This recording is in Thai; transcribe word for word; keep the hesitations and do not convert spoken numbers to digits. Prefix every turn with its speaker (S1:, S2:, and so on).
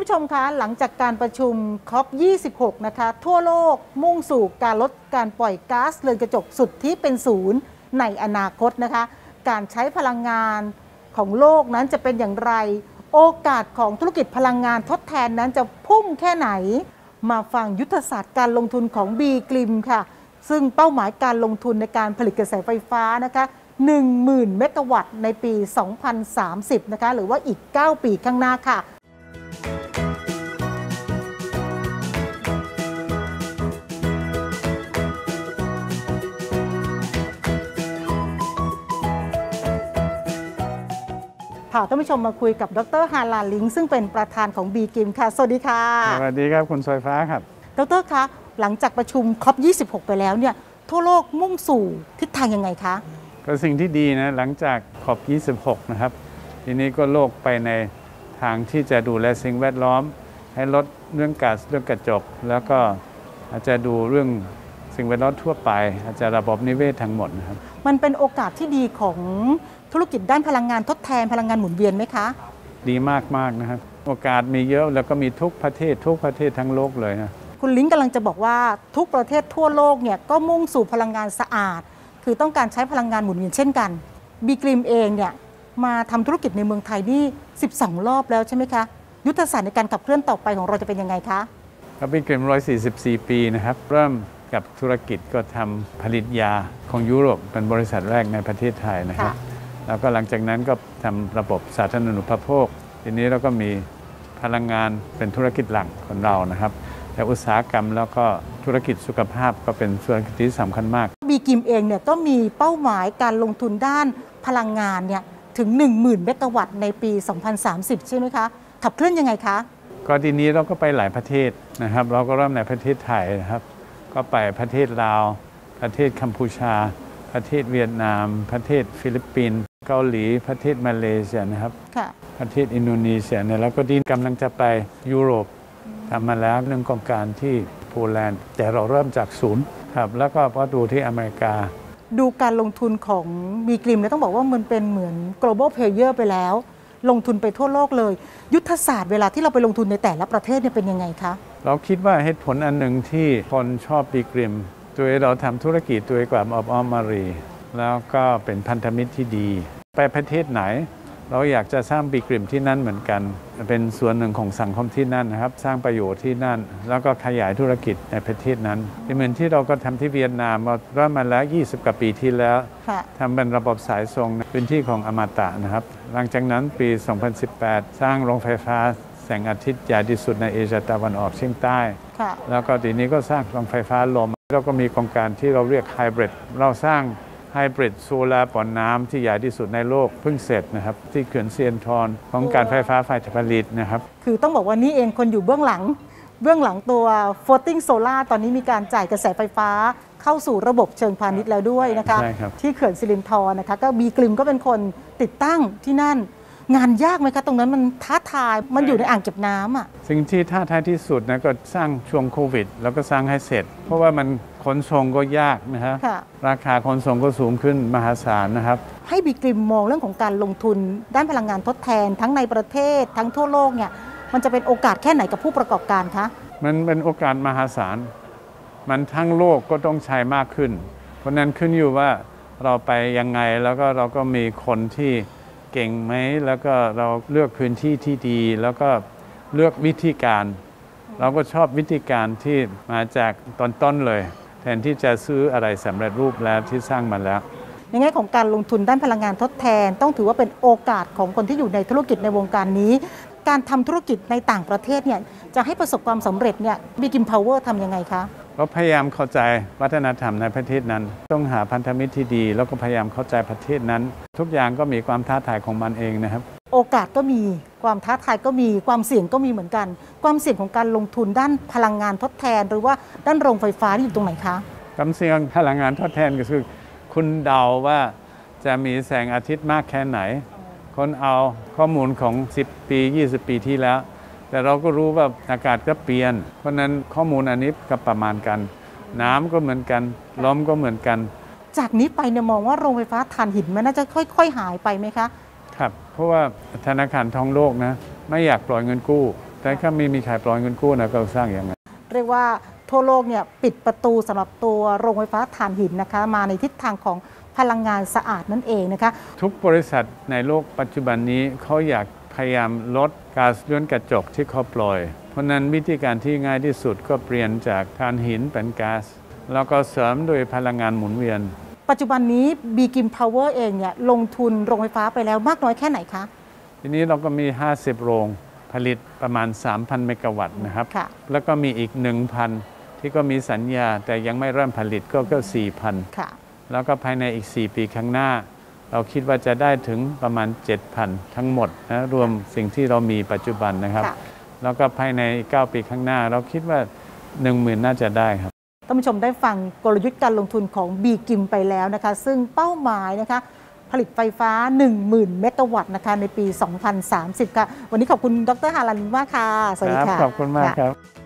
S1: ผู้ชมคะหลังจากการประชุม คอป ยี่สิบหก นะคะทั่วโลกมุ่งสู่การลดการปล่อยก๊าซเรือนกระจกสุทธิเป็นศูนย์ในอนาคตนะคะการใช้พลังงานของโลกนั้นจะเป็นอย่างไรโอกาสของธุรกิจพลังงานทดแทนนั้นจะพุ่งแค่ไหนมาฟังยุทธศาสตร์การลงทุนของ บี กลิม ค่ะซึ่งเป้าหมายการลงทุนในการผลิตกระแสไฟฟ้านะคะ หนึ่งหมื่น เมกะวัตต์ในปี สองพันสามสิบ นะคะหรือว่าอีก เก้า ปีข้างหน้าค่ะพาท่านผู้ชมมาคุยกับดรฮาลาลิงซึ่งเป็นประธานของ บี กลิม ค่ะสวัสดีค่ะ
S2: สวัสดีครับคุณสายฟ้าครับ
S1: ดรคะหลังจากประชุม คอป ยี่สิบหก ไปแล้วเนี่ยทั่วโลกมุ่งสู่ทิศทางยังไงคะ
S2: ก็สิ่งที่ดีนะหลังจาก คอป ยี่สิบหก นะครับทีนี้ก็โลกไปในทางที่จะดูแลสิ่งแวดล้อมให้ลดเรื่องก๊าซเรื่องกระจกแล้วก็อาจจะดูเรื่องสิ่งแวดล้อมทั่วไปอาจจะระบบนิเวศทั้งหมดนะครับ
S1: มันเป็นโอกาสที่ดีของธุรกิจด้านพลังงานทดแทนพลังงานหมุนเวียนไหมคะ
S2: ดีมากๆนะครับโอกาสมีเยอะแล้วก็มีทุกประเทศทุกประเทศทั้งโลกเลยนะ
S1: คุณลิงกำลังจะบอกว่าทุกประเทศทั่วโลกเนี่ยก็มุ่งสู่พลังงานสะอาดคือต้องการใช้พลังงานหมุนเวียนเช่นกัน บี กลิม เองเนี่ยมาทำธุรกิจในเมืองไทยนี่สิบสองรอบแล้วใช่ไหมคะยุทธศาสตร์ในการขับเคลื่อนต่อไปของเราจะเป็นยังไงคะ
S2: ครับ บี กลิม หนึ่งร้อยสี่สิบสี่ ปีนะครับเริ่มกับธุรกิจก็ทำผลิตยาของยุโรปเป็นบริษัทแรกในประเทศไทยนะครับแล้วก็หลังจากนั้นก็ทำระบบสาธารณูปโภคทีนี้เราก็มีพลังงานเป็นธุรกิจหลักของเรานะครับแต่อุตสาหกรรมแล้วก็ธุรกิจสุขภาพก็เป็นส่วนที่สำคัญมาก
S1: บี กลิม เองเนี่ยก็มีเป้าหมายการลงทุนด้านพลังงานเนี่ยถึง หนึ่งหมื่น เมกะวัตต์ในปี สองพันสามสิบ ใช่ไหมคะขับเคลื่อนยังไงคะ
S2: ก็ทีนี้เราก็ไปหลายประเทศนะครับเราก็เริ่มในประเทศไทยนะครับก็ไปประเทศลาวประเทศกัมพูชาประเทศเวียดนามประเทศฟิลิปปินส์เกาหลีประเทศมาเลเซียนะครับประเทศอินโดนีเซียเนี่ยแล้วก็ดีกำลังจะไปยุโรปทำมาแล้วเรื่องของการที่โปแลนด์แต่เราเริ่มจากศูนย์ครับแล้วก็พอดูที่อเมริกา
S1: ดูการลงทุนของ บี กลิมเนี่ยต้องบอกว่ามันเป็นเหมือน global player ไปแล้วลงทุนไปทั่วโลกเลยยุทธศาสตร์เวลาที่เราไปลงทุนในแต่ละประเทศเนี่ยเป็นยังไงคะ
S2: เราคิดว่าเหตุผลอันหนึ่งที่คนชอบ บี กลิมตัวเราทำธุรกิจตัวกับอบอ้อมมารีแล้วก็เป็นพันธมิตรที่ดีไปประเทศไหนเราอยากจะสร้าง บี กลิมที่นั่นเหมือนกันเป็นส่วนหนึ่งของสังคมที่นั่นนะครับสร้างประโยชน์ที่นั่นแล้วก็ขยายธุรกิจในประเทศนั้นเหมือนที่เราก็ทำที่เวียดนามมาเริ่มมาแล้วยี่สิบกว่าปีที่แล้วทำเป็นระบบสายส่งในพื้นที่ของอมตะนะครับหลังจากนั้นปี สองพันสิบแปด สร้างโรงไฟฟ้าแสงอาทิตย์ใหญ่ที่สุดในเอเชียตะวันออกเฉียงใต้แล้วก็ทีนี้ก็สร้างโรงไฟฟ้าลมแล้วก็มีโครงการที่เราเรียกไฮบริดเราสร้างไฮบริดโซลาร์ปล่อยน้ำที่ใหญ่ที่สุดในโลกเพิ่งเสร็จนะครับที่เขื่อนเซียนทอนของการไฟฟ้าฝ่ายผลิตนะครับ
S1: คือต้องบอกว่านี่เองคนอยู่เบื้องหลังเบื้องหลังตัว floating solar ตอนนี้มีการจ่ายกระแสไฟฟ้าเข้าสู่ระบบเชิงพาณิชย์แล้วด้วยนะคะที่เขื่อนสิรินธรนะคะก็บี กลิมก็เป็นคนติดตั้งที่นั่นงานยากไหมคะตรงนั้นมันท้าทายมันอยู่ในอ่างเก็บน้ำอ่ะ
S2: สิ่งที่ท้าทายที่สุดนะก็สร้างช่วงโควิดแล้วก็สร้างให้เสร็จเพราะว่ามันขนส่งก็ยากนะฮะราคาขนส่งก็สูงขึ้นมหาศาลนะครับ
S1: ให้ บี กลิมมองเรื่องของการลงทุนด้านพลังงานทดแทนทั้งในประเทศทั้งทั่วโลกเนี่ยมันจะเป็นโอกาสแค่ไหนกับผู้ประกอบการคะ
S2: มันเป็นโอกาสมหาศาลมันทั้งโลกก็ต้องใช้มากขึ้นเพราะนั้นขึ้นอยู่ว่าเราไปยังไงแล้วก็เราก็มีคนที่เก่งไหมแล้วก็เราเลือกพื้นที่ที่ดีแล้วก็เลือกวิธีการเราก็ชอบวิธีการที่มาจากตอนต้นเลยแทนที่จะซื้ออะไรสำเร็จรูปแล้วที่สร้างมาแล้ว
S1: ในแง่ของการลงทุนด้านพลังงานทดแทนต้องถือว่าเป็นโอกาสของคนที่อยู่ในธุรกิจในวงการนี้การทำธุรกิจในต่างประเทศเนี่ยจะให้ประสบความสำเร็จเนี่ย บี กลิม Power ทำยังไงคะ
S2: เราพยายามเข้าใจวัฒนธรรมในประเทศนั้นต้องหาพันธมิตรที่ดีแล้วก็พยายามเข้าใจประเทศนั้นทุกอย่างก็มีความท้าทายของมันเองนะครับ
S1: โอกาสก็มีความท้าทายก็มีความเสี่ยงก็มีเหมือนกันความเสี่ยงของการลงทุนด้านพลังงานทดแทนหรือว่าด้านโรงไฟฟ้าที่อยู่ตรงไหนคะ
S2: ความเสี่ยงพลังงานทดแทนก็คือคุณเดาว่าจะมีแสงอาทิตย์มากแค่ไหนคนเอาข้อมูลของสิบปียี่สิบปีที่แล้วแต่เราก็รู้ว่าอากาศก็เปลี่ยนเพราะนั้นข้อมูลอันนี้ก็ประมาณกันน้ำก็เหมือนกันลมก็เหมือนกัน
S1: จากนี้ไปเนี่ยมองว่าโรงไฟฟ้าถ่านหินมันน่าจะค่อยๆหายไปไหมคะ
S2: ครับเพราะว่าธนาคารทองโลกนะไม่อยากปล่อยเงินกู้ธแต่ถ้าไม่มีใครปล่อยเงินกู้นะก็สร้างอย่างไง
S1: เรียกว่าทั่วโลกเนี่ยปิดประตูสำหรับตัวโรงไฟฟ้าถ่านหินนะคะมาในทิศทางของพลังงานสะอาดนั่นเองนะคะ
S2: ทุกบริษัทในโลกปัจจุบันนี้เขาอยากพยายามลดก๊าซเรือนกระจกที่เขาปล่อยเพราะนั้นวิธีการที่ง่ายที่สุดก็เปลี่ยนจากถ่านหินเป็นก๊าซแล้วก็เสริมโดยพลังงานหมุนเวียน
S1: ปัจจุบันนี้ บี กิม Power เองเนี่ยลงทุนโรงไฟฟ้าไปแล้วมากน้อยแค่ไหนคะ
S2: ทีนี้เราก็มีห้าสิบโรงผลิตประมาณ สามพัน เมกะวัตต์นะครับแล้วก็มีอีก หนึ่งพัน ที่ก็มีสัญญาแต่ยังไม่เริ่มผลิตก็ก็ สี่พัน แล้วก็ภายในอีกสี่ปีข้างหน้าเราคิดว่าจะได้ถึงประมาณ เจ็ดพัน ทั้งหมดนะรวมสิ่งที่เรามีปัจจุบันนะครับแล้วก็ภายในเก้าปีข้างหน้าเราคิดว่า หนึ่งหมื่น น่าจะได้ครับ
S1: ท่านผู้ชมได้ฟังกลยุทธ์การลงทุนของ บี กิม ไปแล้วนะคะซึ่งเป้าหมายนะคะผลิตไฟฟ้า หนึ่งหมื่น เมกะวัตต์นะคะในปี สองพันสามสิบ ค่ะวันนี้ขอบคุณดร.ฮารันมากค่ะ
S2: สวัสดีค่ะขอบคุณมากครับ